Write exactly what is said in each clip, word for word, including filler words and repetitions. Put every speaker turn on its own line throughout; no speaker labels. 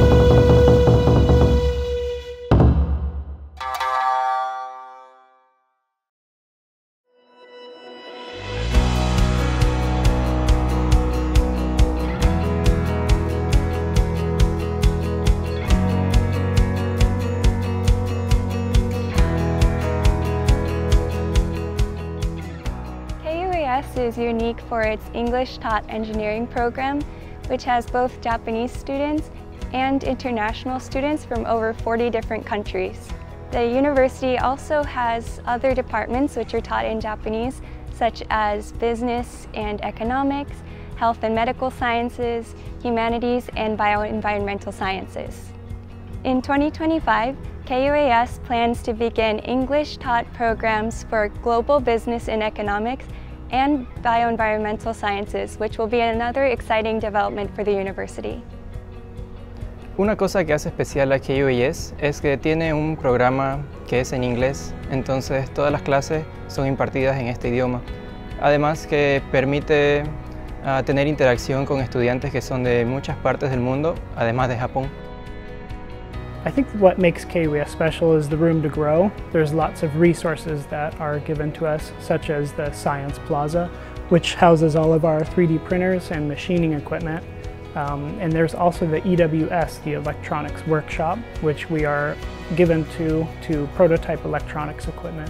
Is unique for its English-taught engineering program, which has both Japanese students and international students from over forty different countries. The university also has other departments which are taught in Japanese, such as business and economics, health and medical sciences, humanities, and bioenvironmental sciences. In twenty twenty-five, K U A S plans to begin English-taught programs for global business and economics and Bioenvironmental Sciences, which will be another exciting development for the university.
Una cosa que hace especial a K U A S es que tiene un programa que es en inglés, entonces todas las clases son impartidas en este idioma. Además que permite uh, tener interacción con estudiantes que son de muchas partes del mundo, además de Japón.
I think what makes K U A S special is the room to grow. There's lots of resources that are given to us, such as the Science Plaza, which houses all of our three D printers and machining equipment. Um, and there's also the E W S, the Electronics Workshop, which we are given to to prototype electronics equipment.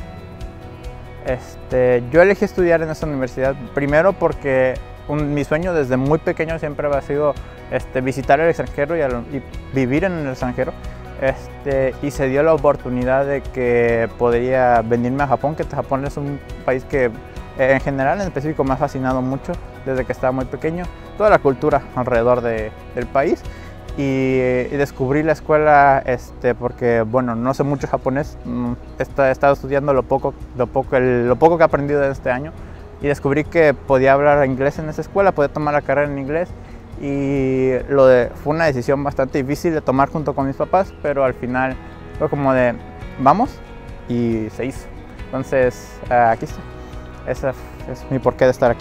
Este, yo elegí estudiar en esta universidad primero porque un, mi sueño desde muy pequeño siempre ha sido este, visitar el extranjero y, al, y vivir en el extranjero. Este, y se dio la oportunidad de que podría venirme a Japón, que Japón es un país que eh, en general, en específico, me ha fascinado mucho desde que estaba muy pequeño. Toda la cultura alrededor de, del país. Y, y descubrí la escuela este, porque, bueno, no sé mucho japonés, he estado estudiando lo poco, lo, poco, el, lo poco que he aprendido en este año y descubrí que podía hablar inglés en esa escuela, podía tomar la carrera en inglés y lo de, fue una decisión bastante difícil de tomar junto con mis papás, pero al final fue como de, vamos, y se hizo. Entonces, uh, aquí estoy. Ese es mi porqué de estar aquí.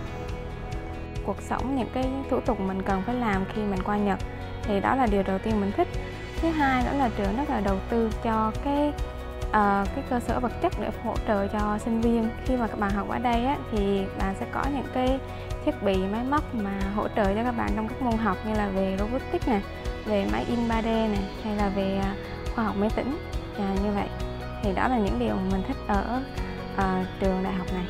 Cuộc sống, những cái thủ tục mình cần phải làm khi mình qua Nhật thì đó là điều đầu tiên mình thích. Thứ hai nữa là trường rất là đầu tư cho cái uh, cái cơ sở vật chất để hỗ trợ cho sinh viên. Khi mà các bạn học ở đây á, thì bạn sẽ có những cái thiết bị máy móc mà hỗ trợ cho các bạn trong các môn học như là về robotics nè, về máy in ba D nè, hay là về uh, khoa học máy tính à, như vậy. Thì đó là những điều mình thích ở uh, trường đại học này.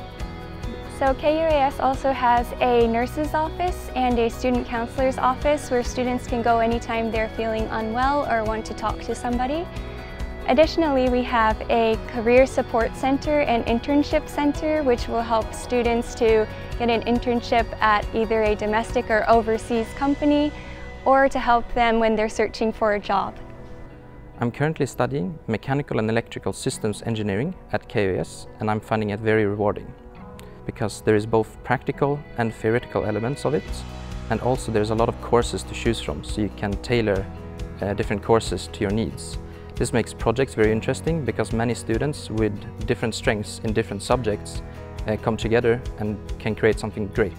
So K U A S also has a nurse's office and a student counselor's office where students can go anytime they're feeling unwell or want to talk to somebody. Additionally, we have a career support center and internship center which will help students to get an internship at either a domestic or overseas company or to help them when they're searching for a job.
I'm currently studying Mechanical and Electrical Systems Engineering at K U A S, and I'm finding it very rewarding, because there is both practical and theoretical elements of it, and also there's a lot of courses to choose from, so you can tailor uh, different courses to your needs. This makes projects very interesting because many students with different strengths in different subjects uh, come together and can create something great.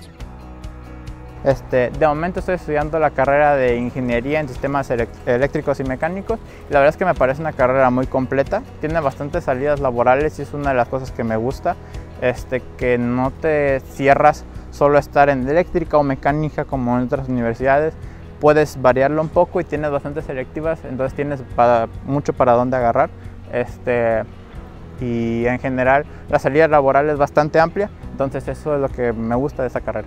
Este, de momento estoy estudiando la carrera de Ingeniería en Sistemas Eléctricos y Mecánicos. La verdad es que me parece una carrera muy completa, tiene bastantes salidas laborales y es una de las cosas que me gusta, este, que no te cierras solo a estar en eléctrica o mecánica como en otras universidades. Puedes variarlo un poco y tienes bastantes selectivas, entonces tienes para, mucho para dónde agarrar. Este, y en general la salida laboral es bastante amplia, entonces eso es lo que me gusta de esa carrera.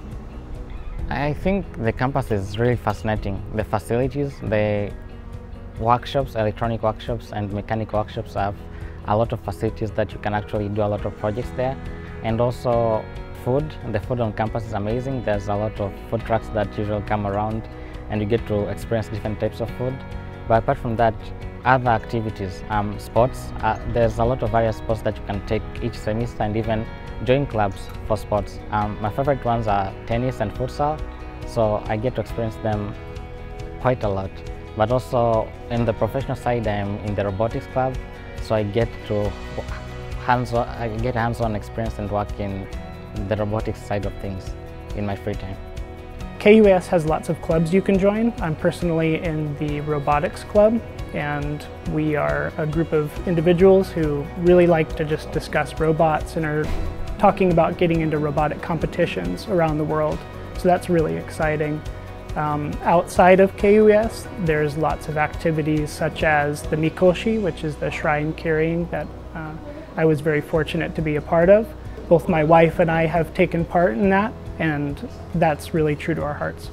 I think the campus is really fascinating. The facilities, the workshops, electronic workshops and mechanic workshops have a lot of facilities that you can actually do a lot of projects there. And also food, the food on campus is amazing. There's a lot of food trucks that usually come around and you get to experience different types of food. But apart from that, other activities, um, sports, uh, there's a lot of various sports that you can take each semester and even join clubs for sports. Um, my favorite ones are tennis and futsal, so I get to experience them quite a lot. But also in the professional side, I'm in the robotics club, so I get to hands-on, I get hands-on experience and work in the robotics side of things in my free time.
K K U A S has lots of clubs you can join. I'm personally in the robotics club, and we are a group of individuals who really like to just discuss robots and are talking about getting into robotic competitions around the world. So that's really exciting. Um, outside of K U A S, there's lots of activities such as the Mikoshi, which is the shrine carrying that uh, I was very fortunate to be a part of. Both my wife and I have taken part in that, and that's really true to our hearts.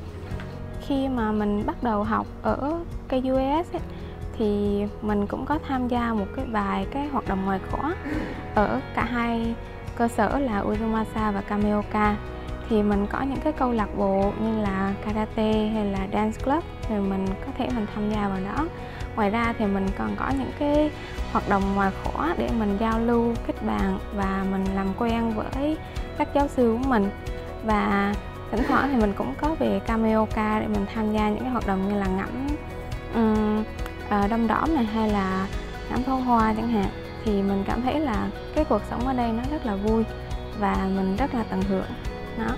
Khi mà mình bắt đầu học ở K U A S ấy, thì mình cũng có tham gia một cái vài cái hoạt động ngoài khóa ở cả hai cơ sở là Uzumasa và Kameoka. Thì mình có những cái câu lạc bộ như là karate hay là dance club, rồi mình có thể mình tham gia vào đó. Ngoài ra thì mình còn có những cái hoạt động ngoài khóa để mình giao lưu, kết bạn và mình làm quen với các giáo sư của mình. Và thỉnh thoảng thì mình cũng có về Kameoka để mình tham gia những cái hoạt động như là ngắm um, uh, đom đóm này hay là ngắm pháo hoa chẳng hạn. Thì mình cảm thấy là cái cuộc sống ở đây nó rất là vui và mình rất là tận hưởng nó.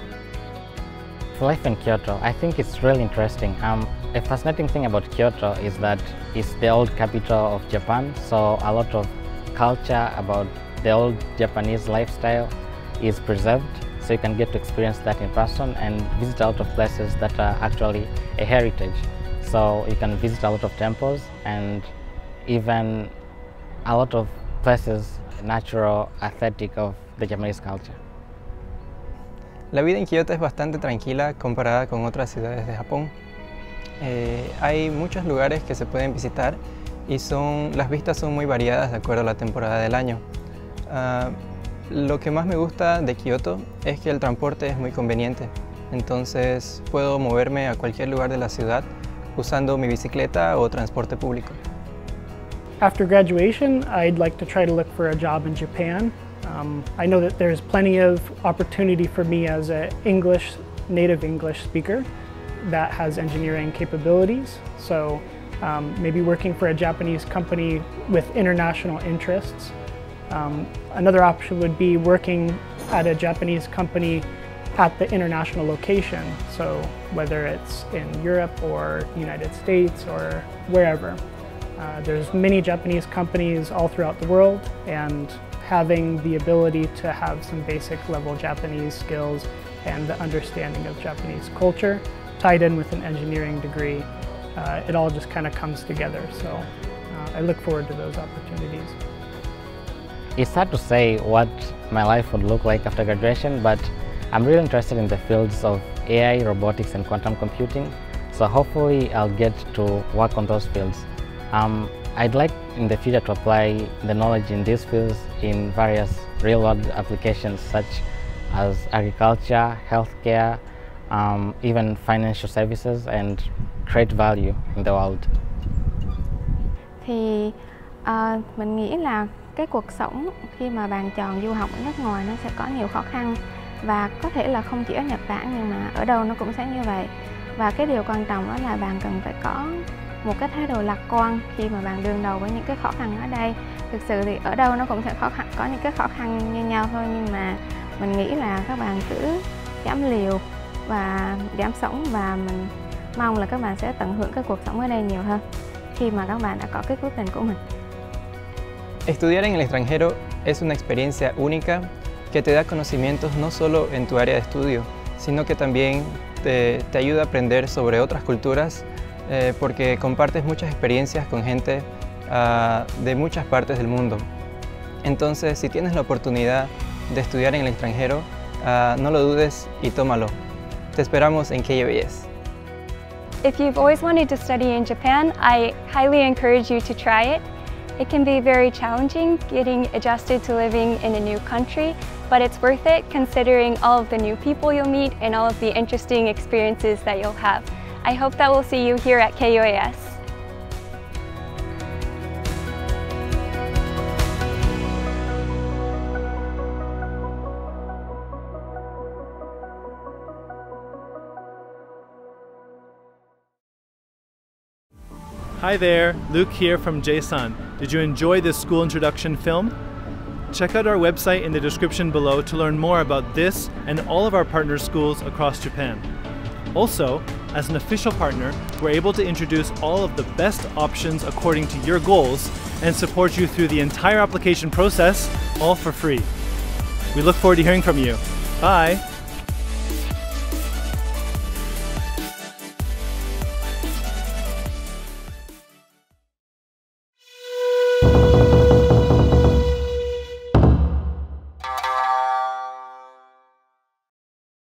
For life in Kyoto, I think it's really interesting. Um, a fascinating thing about Kyoto is that it's the old capital of Japan, so a lot of culture about the old Japanese lifestyle is preserved, so you can get to experience that in person and visit a lot of places that are actually a heritage. So you can visit a lot of temples and even a lot of places natural, aesthetic of the Japanese culture.
La vida en Kyoto es bastante tranquila comparada con otras ciudades de Japón. Eh, hay muchos lugares que se pueden visitar y son, las vistas son muy variadas de acuerdo a la temporada del año. Uh, lo que más me gusta de Kyoto es que el transporte es muy conveniente, entonces puedo moverme a cualquier lugar de la ciudad usando mi bicicleta o transporte público.
After graduation, I'd like to try to look for a job in Japan. Um, I know that there's plenty of opportunity for me as an English, native English speaker that has engineering capabilities. So um, maybe working for a Japanese company with international interests. Um, another option would be working at a Japanese company at the international location. So whether it's in Europe or the United States or wherever. Uh, there's many Japanese companies all throughout the world, and having the ability to have some basic level Japanese skills and the understanding of Japanese culture tied in with an engineering degree, uh, it all just kind of comes together. So uh, I look forward to those opportunities.
It's hard to say what my life would look like after graduation, but I'm really interested in the fields of A I, robotics and quantum computing. So hopefully I'll get to work on those fields. Um, I'd like in the future to apply the knowledge in these fields in various real-world applications such as agriculture, healthcare, um, even financial services, and create value in the world.
Thì uh, mình nghĩ là cái cuộc sống khi mà bạn chọn du học ở nước ngoài nó sẽ có nhiều khó khăn, và có thể là không chỉ ở Nhật Bản nhưng mà ở đâu nó cũng sẽ như vậy. Và cái điều quan trọng đó là bạn cần phải có một cái thái độ lạc quan khi mà bạn đương đầu với những cái khó khăn ở đây. Thực sự thì ở đâu nó cũng sẽ khó khăn, có những cái khó khăn như nhau thôi, nhưng mà mình nghĩ là các bạn cứ dám liều và dám sống, và mình mong là các bạn sẽ tận hưởng cái cuộc sống ở đây nhiều hơn khi mà các bạn đã có cái quyết định của mình.
Estudiar en el extranjero es una experiencia única que te da conocimientos no solo en tu área de estudio, sino que también te, te ayuda a aprender sobre otras culturas, eh, porque compartes muchas experiencias con gente uh, de muchas partes del mundo. Entonces, si tienes la oportunidad de estudiar en el extranjero, uh, no lo dudes y tómalo. Te esperamos en K U A S.
If you've always wanted to study in Japan, I highly encourage you to try it. It can be very challenging getting adjusted to living in a new country, but it's worth it considering all of the new people you'll meet and all of the interesting experiences that you'll have. I hope that we'll see you here at K U A S.
Hi there, Luke here from J S O N. Did you enjoy this school introduction film? Check out our website in the description below to learn more about this and all of our partner schools across Japan. Also, as an official partner, we're able to introduce all of the best options according to your goals and support you through the entire application process, all for free. We look forward to hearing from you. Bye!